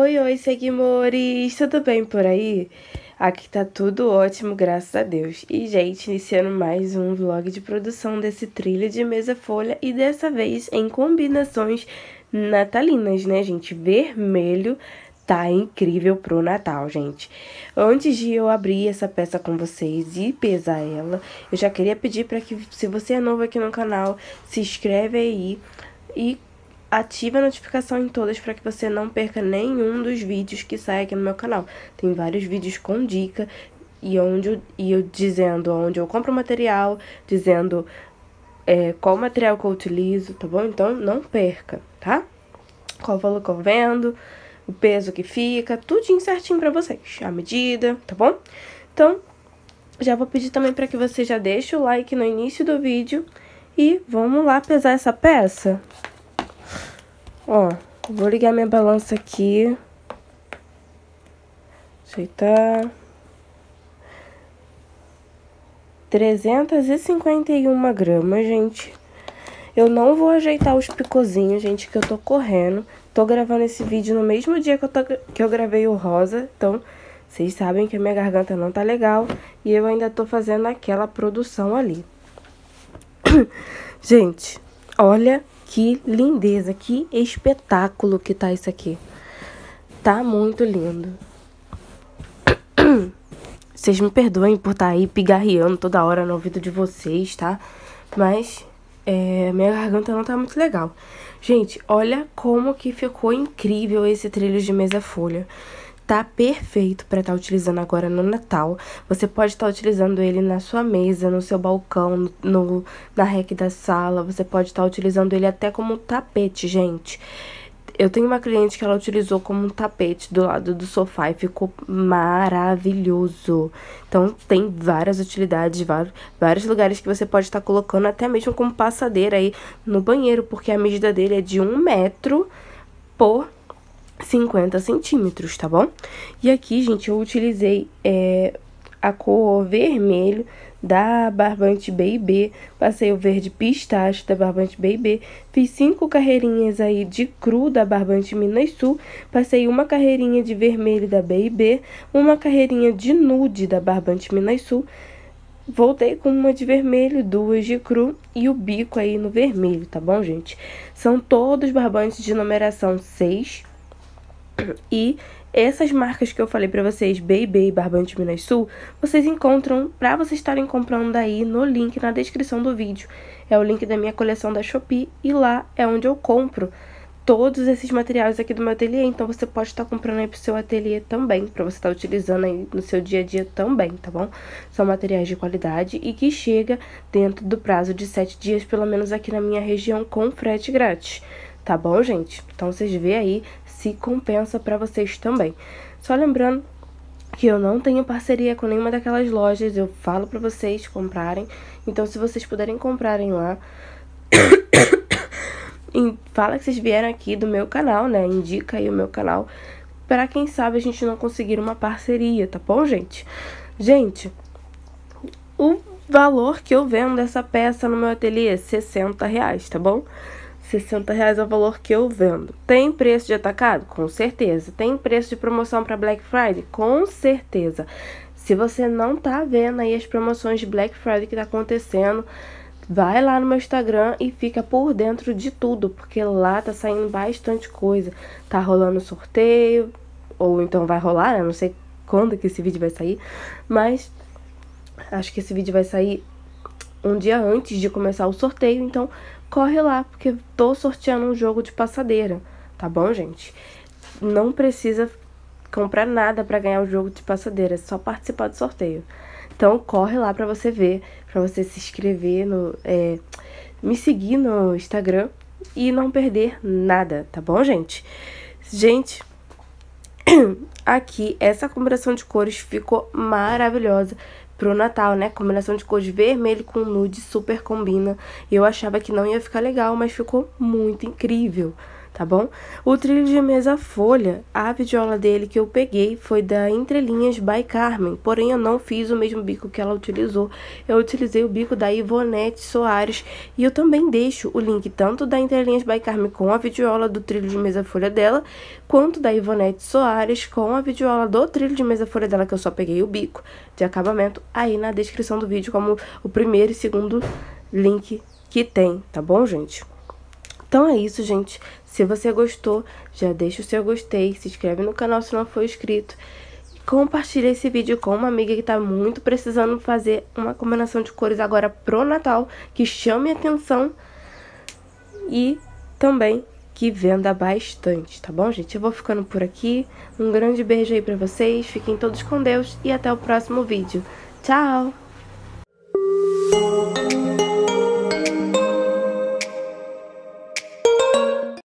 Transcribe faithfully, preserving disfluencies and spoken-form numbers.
Oi, oi, seguimores! Tudo bem por aí? Aqui tá tudo ótimo, graças a Deus. E, gente, iniciando mais um vlog de produção desse trilho de mesa folha e dessa vez em combinações natalinas, né, gente? Vermelho tá incrível pro Natal, gente. Antes de eu abrir essa peça com vocês e pesar ela, eu já queria pedir para que, se você é novo aqui no canal, se inscreve aí e ative a notificação em todas para que você não perca nenhum dos vídeos que saem aqui no meu canal. Tem vários vídeos com dica e, onde eu, e eu dizendo onde eu compro o material, dizendo é, qual material que eu utilizo, tá bom? Então não perca, tá? Qual valor que eu vendo, o peso que fica, tudinho certinho pra vocês, a medida, tá bom? Então, já vou pedir também para que você já deixe o like no início do vídeo e vamos lá pesar essa peça. Ó, vou ligar minha balança aqui. Ajeitar. trezentas e cinquenta e uma gramas, gente. Eu não vou ajeitar os picozinhos, gente, que eu tô correndo. Tô gravando esse vídeo no mesmo dia que eu, tô, que eu gravei o rosa. Então, vocês sabem que a minha garganta não tá legal. E eu ainda tô fazendo aquela produção ali. Gente, olha que lindeza, que espetáculo que tá isso aqui. Tá muito lindo. Vocês me perdoem por estar aí pigarreando toda hora no ouvido de vocês, tá? Mas é, minha garganta não tá muito legal. Gente, olha como que ficou incrível esse trilho de mesa folha. Tá perfeito para estar utilizando agora no Natal. Você pode estar utilizando ele na sua mesa, no seu balcão, no, no, na rack da sala. Você pode estar utilizando ele até como tapete, gente. Eu tenho uma cliente que ela utilizou como um tapete do lado do sofá e ficou maravilhoso. Então, tem várias utilidades, vários, vários lugares que você pode estar colocando, até mesmo como passadeira aí no banheiro, porque a medida dele é de um metro por cinquenta centímetros, tá bom? E aqui, gente, eu utilizei é, a cor vermelho da Barbante B e B, passei o verde pistache da Barbante B e B, fiz cinco carreirinhas aí de cru da Barbante Minas Sul, passei uma carreirinha de vermelho da B e B, uma carreirinha de nude da Barbante Minas Sul, voltei com uma de vermelho, duas de cru e o bico aí no vermelho, tá bom, gente? São todos barbantes de numeração seis. E essas marcas que eu falei pra vocês, B e B e Barbante Minas Sul, vocês encontram, pra vocês estarem comprando aí no link na descrição do vídeo. É o link da minha coleção da Shopee e lá é onde eu compro todos esses materiais aqui do meu ateliê. Então você pode estar comprando aí pro seu ateliê também, pra você estar utilizando aí no seu dia a dia também, tá bom? São materiais de qualidade e que chega dentro do prazo de sete dias, pelo menos aqui na minha região, com frete grátis. Tá bom, gente? Então, vocês vê aí se compensa pra vocês também. Só lembrando que eu não tenho parceria com nenhuma daquelas lojas, eu falo pra vocês comprarem. Então, se vocês puderem comprarem lá, fala que vocês vieram aqui do meu canal, né? Indica aí o meu canal, pra quem sabe a gente não conseguir uma parceria, tá bom, gente? Gente, o valor que eu vendo essa peça no meu ateliê é sessenta reais, tá bom? sessenta reais é o valor que eu vendo. Tem preço de atacado? Com certeza. Tem preço de promoção para Black Friday? Com certeza. Se você não tá vendo aí as promoções de Black Friday que tá acontecendo, vai lá no meu Instagram e fica por dentro de tudo, porque lá tá saindo bastante coisa. Tá rolando sorteio, ou então vai rolar, né? Não sei quando que esse vídeo vai sair, mas acho que esse vídeo vai sair um dia antes de começar o sorteio, então corre lá, porque tô sorteando um jogo de passadeira, tá bom, gente? Não precisa comprar nada pra ganhar o jogo de passadeira, é só participar do sorteio. Então, corre lá pra você ver, pra você se inscrever, no, é, me seguir no Instagram e não perder nada, tá bom, gente? Gente, aqui, essa combinação de cores ficou maravilhosa pro Natal, né? Combinação de cores vermelho com nude, super combina. Eu achava que não ia ficar legal, mas ficou muito incrível, tá bom? O trilho de mesa folha, a videola dele que eu peguei foi da Entrelinhas by Carmen, porém eu não fiz o mesmo bico que ela utilizou. Eu utilizei o bico da Ivonete Soares e eu também deixo o link tanto da Entrelinhas by Carmen com a videola do trilho de mesa folha dela, quanto da Ivonete Soares com a videola do trilho de mesa folha dela, que eu só peguei o bico de acabamento, aí na descrição do vídeo como o primeiro e segundo link que tem, tá bom, gente? Então é isso, gente. Se você gostou, já deixa o seu gostei, se inscreve no canal se não for inscrito. Compartilha esse vídeo com uma amiga que tá muito precisando fazer uma combinação de cores agora pro Natal, que chame atenção e também que venda bastante, tá bom, gente? Eu vou ficando por aqui. Um grande beijo aí pra vocês, fiquem todos com Deus e até o próximo vídeo. Tchau!